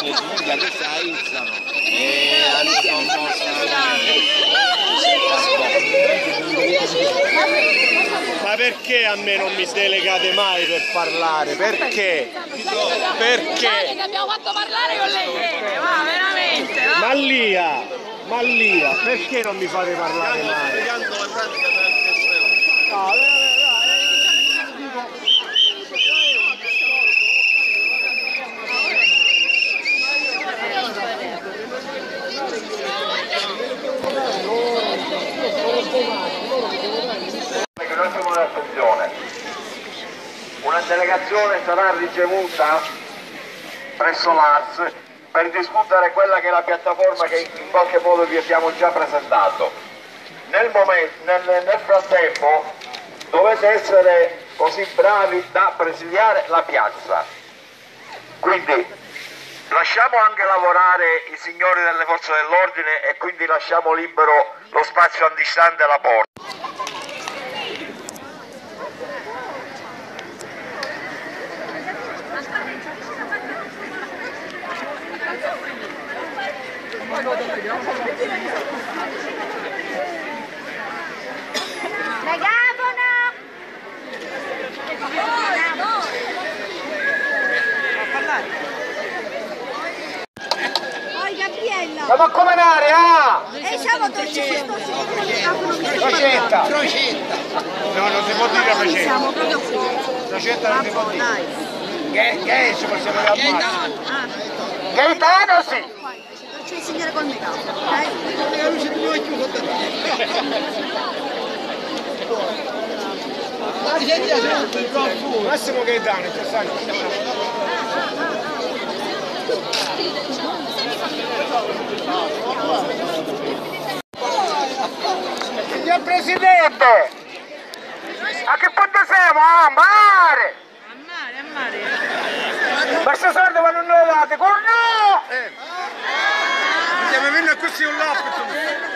le figlie che si aizzano e non Ma perché a me non mi delegate mai per parlare? Perché? Perché? Che abbiamo fatto parlare con le iene, va veramente, va. Mallia, perché non mi fate parlare mai? No, una delegazione sarà ricevuta presso l'ARS per discutere quella che è la piattaforma che in qualche modo vi abbiamo già presentato. Nel frattempo dovete essere così bravi da presidiare la piazza, quindi lasciamo anche lavorare i signori delle forze dell'ordine e quindi lasciamo libero lo spazio antistante alla porta. siamo a Comenare, ah! Siamo Crocetta. No, non si può dire Crocetta. Siamo proprio qui. Crocetta non si può dire. Che ci possiamo chiamare? Gaetano sì! C'è il signore col microfono, Massimo Gaetano, Signor Presidente! A che punto siamo? A mare! A mare. Ma questi soldi vanno non date, con no! Andiamo a venire così un lato.